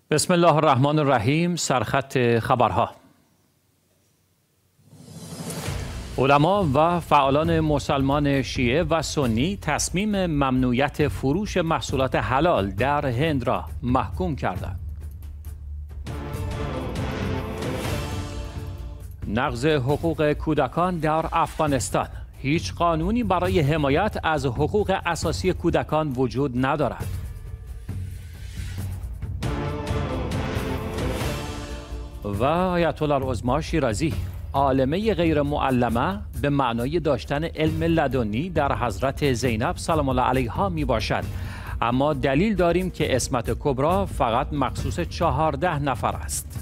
بسم الله الرحمن الرحیم. سرخط خبرها. علما و فعالان مسلمان شیعه و سنی تصمیم ممنوعیت فروش محصولات حلال در هند را محکوم کردند. نقض حقوق کودکان در افغانستان. هیچ قانونی برای حمایت از حقوق اساسی کودکان وجود ندارد. و آیت الله العظما شیرازی: عالمه غیر معلمه به معنای داشتن علم لدنی در حضرت زینب سلام الله علیها می باشد، اما دلیل داریم که عصمت کبری فقط مخصوص 14 نفر است.